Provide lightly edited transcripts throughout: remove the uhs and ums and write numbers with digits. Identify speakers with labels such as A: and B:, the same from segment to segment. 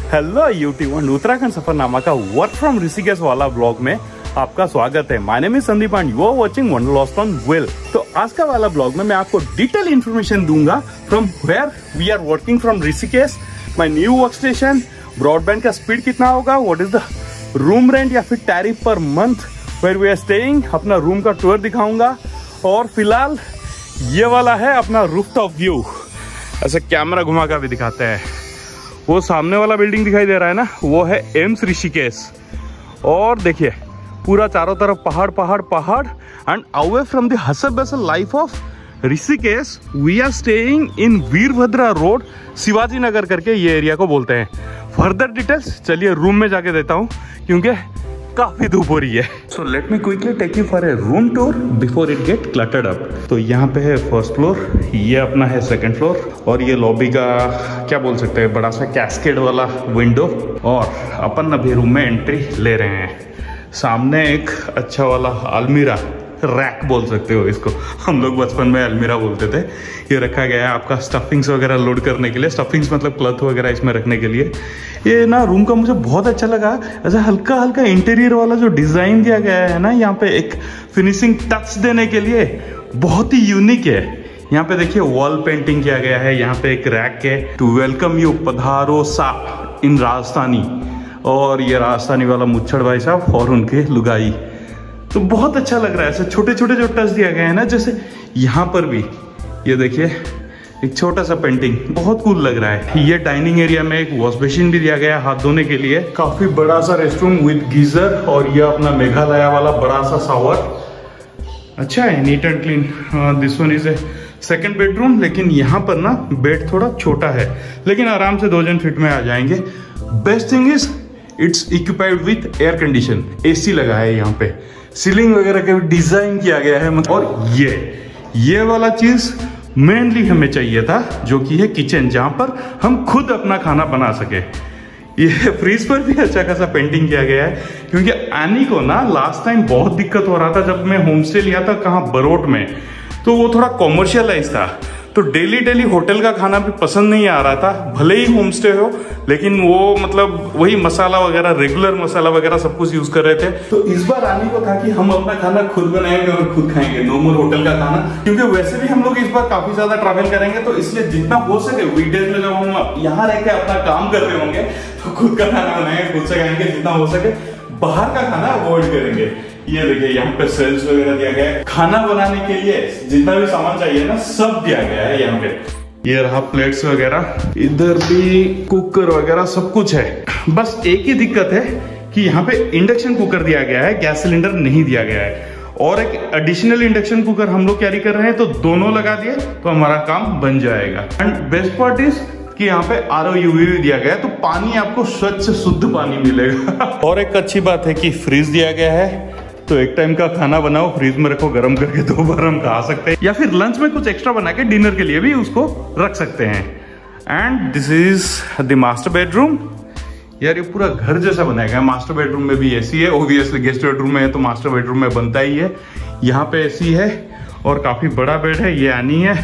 A: Hello YouTube and Uttarakhand सफरनामा का work from Rishikesh वाला ब्लॉग में आपका स्वागत है। My name is Sandeep and you are watching wanderlust on wheel. तो आज का वाला ब्लॉग में मैं आपको डिटेल इन्फॉर्मेशन दूंगा from where we are working from Rishikesh, my new work station, broadband का स्पीड कितना होगा, what is the room rent या फिर tariff per month where we are staying, अपना रूम का टूर दिखाऊंगा। और फिलहाल ये वाला है अपना रूफटॉप व्यू, ऐसे कैमरा घुमा कर भी दिखाते हैं। वो सामने वाला बिल्डिंग दिखाई दे रहा है ना, वो है एम्स ऋषिकेश। और देखिए पूरा चारों तरफ पहाड़ पहाड़ पहाड़ and away from the hustle bustle life of Rishikesh we are staying in Virbhadra road, Shivaji Nagar करके ये एरिया को बोलते हैं। फर्दर डिटेल्स चलिए रूम में जाके देता हूँ क्योंकि काफी धूप हो रही है। So let me quickly take you for a room tour before it get cluttered up. तो यहाँ पे है फर्स्ट फ्लोर, ये अपना है सेकंड फ्लोर, और ये लॉबी का क्या बोल सकते हैं, बड़ा सा कैस्केड वाला विंडो। और अपन अभी रूम में एंट्री ले रहे हैं। सामने एक अच्छा वाला अलमीरा, रैक बोल सकते हो इसको, हम लोग बचपन में अलमीरा बोलते थे। ये रखा गया है आपका स्टफिंग्स वगैरह लोड करने के लिए, स्टफिंग्स मतलब क्लॉथ वगैरह इसमें रखने के लिए। ये ना रूम का मुझे बहुत अच्छा लगा, ऐसा हल्का हल्का इंटीरियर वाला जो डिजाइन दिया गया है ना, यहाँ पे एक फिनिशिंग टच देने के लिए बहुत ही यूनिक है। यहाँ पे देखिए वॉल पेंटिंग किया गया है, यहाँ पे एक रैक है, टू वेलकम यू पधारो सा इन राजस्थानी। और ये राजस्थानी वाला मुच्छड़ भाई साहब और उनके लुगाई, तो बहुत अच्छा लग रहा है। ऐसे छोटे छोटे जो टच दिया गया है ना, जैसे यहाँ पर भी ये देखिए एक छोटा सा पेंटिंग, बहुत कूल लग रहा है। ये डाइनिंग एरिया में एक वॉश बेसिन भी दिया गया है हाथ धोने के लिए, काफी बड़ा सा रेस्टरूम विद गीजर, और ये अपना मेघालय वाला बड़ा सा शावर। अच्छा है, neat and clean. This one is a second bedroom, लेकिन यहाँ पर ना बेड थोड़ा छोटा है, लेकिन आराम से 2 जन फिट में आ जाएंगे। Best thing is it's equipped with air condition, AC लगा है यहाँ पे, सीलिंग वगैरह का भी डिजाइन किया गया है। और ये वाला चीज मेनली हमें चाहिए था, जो कि है किचन, जहां पर हम खुद अपना खाना बना सके। ये फ्रीज पर भी अच्छा खासा पेंटिंग किया गया है, क्योंकि आनी को ना लास्ट टाइम बहुत दिक्कत हो रहा था जब मैं होम स्टे लिया था, कहाँ बरोट में, तो वो थोड़ा कॉमर्शियलाइज था, तो डेली होटल का खाना भी पसंद नहीं आ रहा था। भले ही होम स्टे हो, लेकिन वो मतलब वही मसाला वगैरह, रेगुलर मसाला वगैरह सब कुछ यूज कर रहे थे। तो इस बार आने को था कि हम अपना खाना खुद बनाएंगे और खुद खाएंगे, नो मोर होटल का खाना। क्योंकि वैसे भी हम लोग इस बार काफी ज्यादा ट्रैवल करेंगे, तो इसलिए जितना हो सके वीकडेज में जब हम यहाँ रह के अपना काम कर रहे होंगे, तो खुद का खाना बनाएंगे, खुद से खाएंगे, जितना हो सके बाहर का खाना अवॉइड करेंगे। ये देखिए यहाँ पे सेल्स वगैरह दिया गया है, खाना बनाने के लिए जितना भी सामान चाहिए ना सब दिया गया है यहाँ पे। ये रहा प्लेट्स वगैरह, इधर भी कुकर वगैरह सब कुछ है। बस एक ही दिक्कत है कि यहाँ पे इंडक्शन कुकर दिया गया है, गैस सिलेंडर नहीं दिया गया है। और एक एडिशनल इंडक्शन कुकर हम लोग कैरी कर रहे हैं, तो दोनों लगा दिए तो हमारा काम बन जाएगा। एंड बेस्ट पार्ट इज कि यहाँ पे RO UV भी दिया गया है, तो पानी आपको स्वच्छ शुद्ध पानी मिलेगा। और एक अच्छी बात है कि फ्रीज दिया गया है, तो एक टाइम का खाना बनाओ, फ्रीज में रखो, गर्म करके 2 बार हम खा सकते हैं, या फिर लंच में कुछ एक्स्ट्रा बना के डिनर के लिए भी उसको रख सकते हैं। And this is the master bedroom. यार ये पूरा घर जैसा बनाया गया है। मास्टर बेडरूम में भी AC है, ओब्वियसली गेस्ट बेडरूम में है तो मास्टर बेडरूम में बनता ही है। यहाँ पे AC है और काफी बड़ा बेड है, ये आनी है।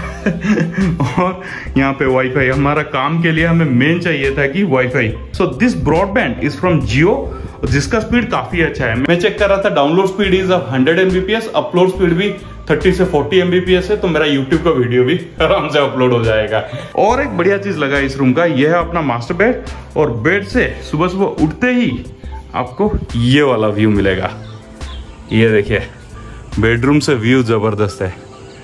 A: और यहाँ पे वाईफाई, हमारा काम के लिए हमें मेन चाहिए था कि wifi. So this broadband is from Jio, जिसका स्पीड काफी अच्छा है। मैं चेक कर रहा था, download speed is 100 Mbps, upload speed भी 30 से 40 Mbps है, तो मेरा YouTube का वीडियो भी आराम से अपलोड हो जाएगा। और एक बढ़िया चीज लगा इस रूम का, यह है अपना मास्टर बेड, और बेड से सुबह सुबह उठते ही आपको ये वाला व्यू मिलेगा। ये देखिए बेडरूम से व्यू जबरदस्त है।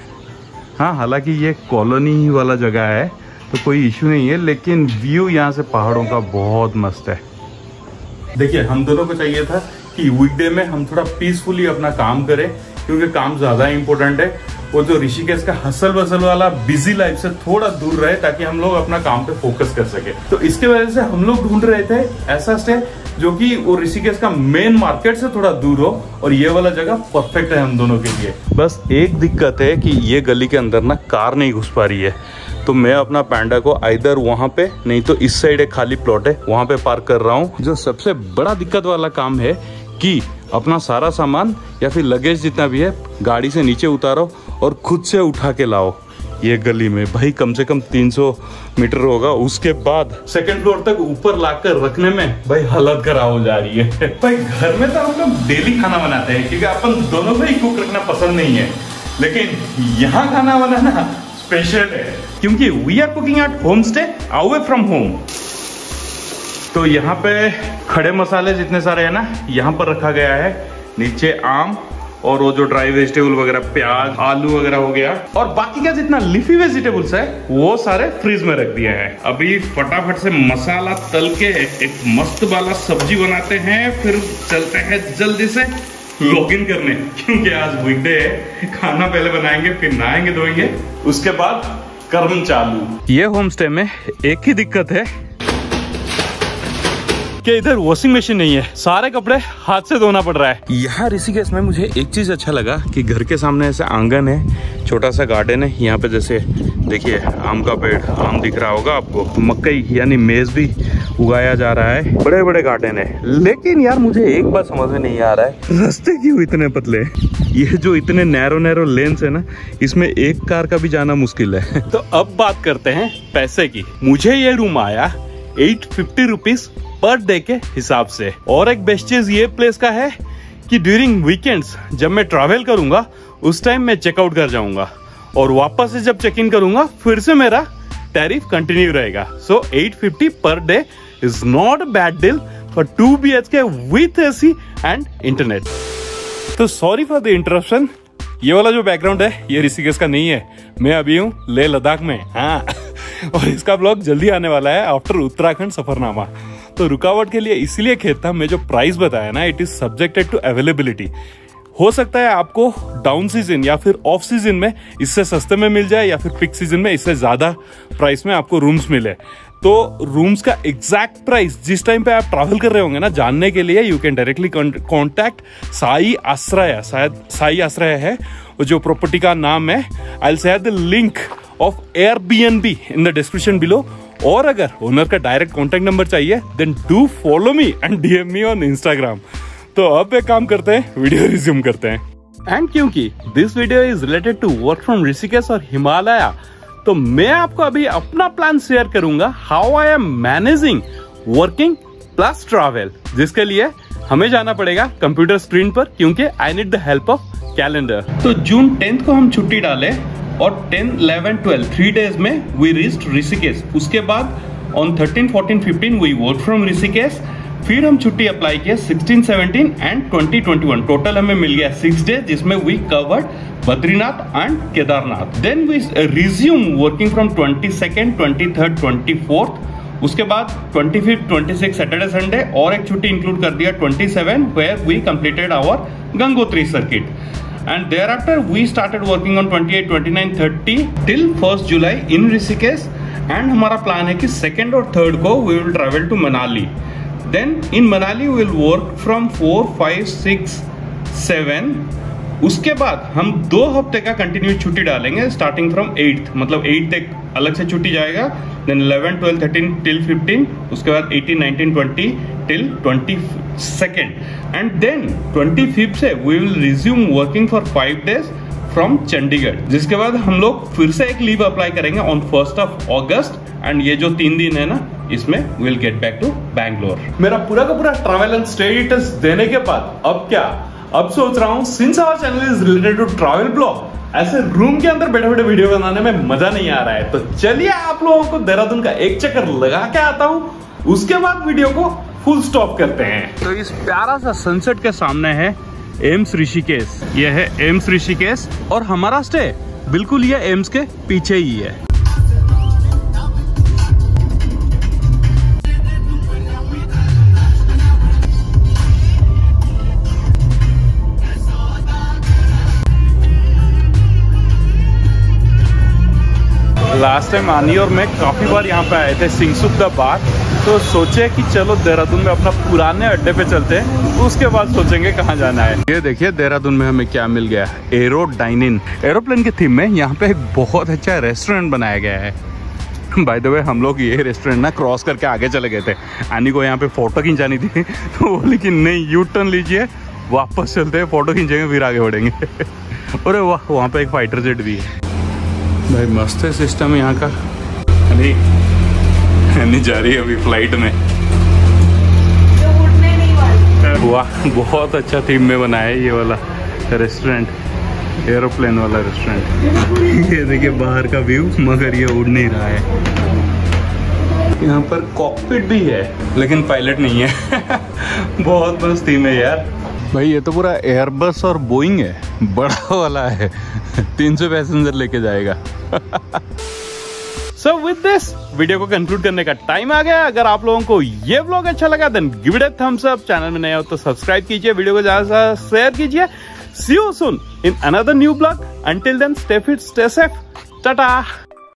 A: हाँ, हालांकि ये कॉलोनी वाला जगह है तो कोई इश्यू नहीं है, लेकिन व्यू यहाँ से पहाड़ों का बहुत मस्त है। देखिए हम दोनों को चाहिए था कि वीकडे में हम थोड़ा पीसफुली अपना काम करें, क्योंकि काम ज्यादा इंपॉर्टेंट है। वो जो ऋषिकेश का हसल बसल वाला बिजी लाइफ से थोड़ा दूर रहे, ताकि हम लोग अपना काम पे फोकस कर सके। तो इसके वजह से हम लोग ढूंढ रहे थे ऐसा स्टे जो कि वो ऋषिकेश का मेन मार्केट से थोड़ा दूर हो, और ये वाला जगह परफेक्ट है हम दोनों के लिए। बस एक दिक्कत है कि ये गली के अंदर ना कार नहीं घुस पा रही है, तो मैं अपना पैंडा को आइदर वहां पे, नहीं तो इस साइड एक खाली प्लॉट है वहां पे पार्क कर रहा हूँ। जो सबसे बड़ा दिक्कत वाला काम है कि अपना सारा सामान या फिर लगेज जितना भी है गाड़ी से नीचे उतारो और खुद से उठा के लाओ। ये गली में भाई कम से कम 300 मीटर होगा। उसके बाद सेकंड फ्लोर तक ऊपर लाकर रखने में भाई हालत खराब हो जा रही है। भाई घर में तो हम लोग डेली खाना बनाते हैं क्योंकि अपन दोनों को ही कुक रखना पसंद नहीं है, लेकिन यहाँ खाना बनाना स्पेशल है क्योंकि we are cooking at home stay away from home. तो यहाँ पे खड़े मसाले जितने सारे हैं ना यहाँ पर रखा गया है, नीचे आम और वो जो ड्राई वेजिटेबल वगैरह प्याज आलू वगैरह हो गया, और बाकी का जितना लीफी वेजिटेबल्स है वो सारे फ्रीज में रख दिए हैं। अभी फटाफट से मसाला तल के एक मस्त वाला सब्जी बनाते हैं, फिर चलते हैं जल्दी से लॉगिन करने क्योंकि आज वीकडे है। खाना पहले बनाएंगे, फिर नहाएंगे धोएंगे, उसके बाद कर्म चालू। ये होम स्टे में एक ही दिक्कत है कि इधर वॉशिंग मशीन नहीं है, सारे कपड़े हाथ से धोना पड़ रहा है। यहाँ ऋषिकेश में मुझे एक चीज अच्छा लगा कि घर के सामने ऐसे आंगन है, छोटा सा गार्डन है। यहाँ पे जैसे देखिए आम का पेड़, आम दिख रहा होगा आपको, मकई यानी मेज भी उगाया जा रहा है, बड़े बड़े गार्डन है। लेकिन यार मुझे एक बात समझ में नहीं आ रहा है, रास्ते क्यों इतने पतले? ये जो इतने नैरो लेन्स है ना, इसमें एक कार का भी जाना मुश्किल है। तो अब बात करते हैं पैसे की। मुझे ये रूम आया 850 रुपीज पर डे के हिसाब से। और एक बेस्ट चीज ये प्लेस का है कि ड्यूरिंग वीकेंड्स जब मैं ट्रैवल करूंगा उस टाइम मैं चेकआउट कर जाऊंगा और वापस से जब चेक इन करूंगा फिर से मेरा टैरिफ कंटिन्यू रहेगा। So 850 per day is not a bad deal for 2 BHK with AC and internet. तो सॉरी फॉर द इंटरप्शन, ये वाला जो बैकग्राउंड है ये ऋषिकेश का नहीं है, मैं अभी हूँ लेह लद्दाख में। हाँ और इसका ब्लॉग जल्दी आने वाला है आफ्टर उत्तराखंड सफरनामा। तो रुकावट के लिए इसलिए खेत था, मैं जो प्राइस बताया ना it is subjected to availability. हो सकता है आपको डाउन सीजन या फिर ऑफ सीजन में इससे सस्ते में मिल जाए या फिर पिक सीजन में इससे ज्यादा प्राइस में आपको रूम्स मिले। तो रूम्स का एग्जैक्ट प्राइस जिस टाइम पे आप ट्रैवल कर रहे होंगे ना जानने के लिए you can directly contact Sai Ashray. शायद साई आश्रय है जो प्रॉपर्टी का नाम है। I will share the link of Airbnb in the description below. और अगर ओनर का डायरेक्ट कॉन्टैक्ट नंबर चाहिए then do follow me and DM me on Instagram. तो अब एक काम करते हैं, वीडियो रिज्यूम करते हैं। एंड क्योंकि this video is related to work from Rishikesh और हिमालय, तो मैं आपको अभी अपना प्लान शेयर करूंगा how I am managing working plus travel, जिसके लिए हमें जाना पड़ेगा कंप्यूटर स्क्रीन पर क्योंकि I need the help of calendar. तो जून 10 को हम छुट्टी डाले और 10, 11, 12 3 डेज में वी रीच्ड ऋषिकेश। उसके बाद on 13, 14, 15 we work from Rishikesh. फिर हम छुट्टी अप्लाई किए 16, 17 एंड 20, 21। टोटल हमें मिल गया 6 डेज जिसमें we covered Badrinath and Kedarnath. Then we resume working from 22nd, 23rd, 24th। उसके बाद 25th, 26th सैटरडे संडे और एक छुट्टी इंक्लूड कर दिया 27 where we completed our Gangotri circuit. And thereafter we started working on 28, 29, 30 till 1st July in Rishikesh। and हमारा plan है कि 2nd और 3rd को we will travel to Manali। then in Manali we will work from 4, 5, 6, 7। उसके बाद हम 2 हफ्ते का कंटिन्यू छुट्टी डालेंगे स्टार्टिंग फ्रॉम 8th, मतलब 8 तक अलग से छुट्टी जाएगा। Then 11, 12, 13 till 15। उसके बाद 18, 19, 20 till 22nd। And then 25th से we will resume working for 5 days from Chandigarh, जिसके बाद हम लोग फिर से एक लीव अप्लाई करेंगे on 1st of August। And ये जो 3 दिन है ना इसमें will get back to Bangalore. मेरा पूरा का पूरा ट्रैवल एंड स्टे डिटेल्स देने के बाद अब क्या, अब सोच रहा हूँ since our channel is related to travel blog, ऐसे रूम के अंदर बैठे बैठे वीडियो बनाने में मजा नहीं आ रहा है। तो चलिए आप लोगों को देहरादून का एक चक्कर लगा के आता हूँ, उसके बाद वीडियो को फुल स्टॉप करते हैं। तो इस प्यारा सा सनसेट के सामने है एम्स ऋषिकेश। ये है एम्स ऋषिकेश और हमारा स्टे बिल्कुल ये एम्स के पीछे ही है। लास्ट टाइम आनी और मैं काफी बार यहाँ पे आए थे सिंगसुक्ता बार, तो सोचे कि चलो देहरादून में अपना पुराने अड्डे पे चलते हैं, उसके बाद सोचेंगे कहाँ जाना है। ये देखिए देहरादून में हमें क्या मिल गया, एरो डाइन इन। एरोप्लेन के थीम में यहाँ पे एक बहुत अच्छा रेस्टोरेंट बनाया गया है। बाय द वे हम लोग ये रेस्टोरेंट ना क्रॉस करके आगे चले गए थे, आनी को यहाँ पे फोटो खिंचानी थी तो वो लेकिन नहीं, यू टर्न लीजिए वापस चलते हैं, फोटो खींचेंगे फिर आगे बढ़ेंगे। अरे वाह, वहाँ पे एक फाइटर जेट भी है। भाई मस्त है सिस्टम यहाँ का। नहीं जा रही है अभी फ्लाइट में। वाह बहुत अच्छा थीम में बनाया है ये वाला रेस्टोरेंट, एरोप्लेन वाला रेस्टोरेंट। ये देखिए बाहर का व्यू, मगर ये उड़ नहीं रहा है। यहाँ पर कॉकपिट भी है लेकिन पायलट नहीं है। बहुत मस्त थीम है यार। भाई ये तो पूरा एयरबस और बोइंग है, बड़ा वाला है। 300 पैसेंजर लेके जाएगा। So with this वीडियो को कंक्लूड करने का टाइम आ गया। अगर आप लोगों को ये व्लॉग अच्छा लगा then give it a thumbs up. Channel में नए हो तो सब्सक्राइब कीजिए, वीडियो को ज्यादा से ज्यादा शेयर कीजिए। See you soon in another new vlog. Until then, stay fit, stay safe. Ta-ta.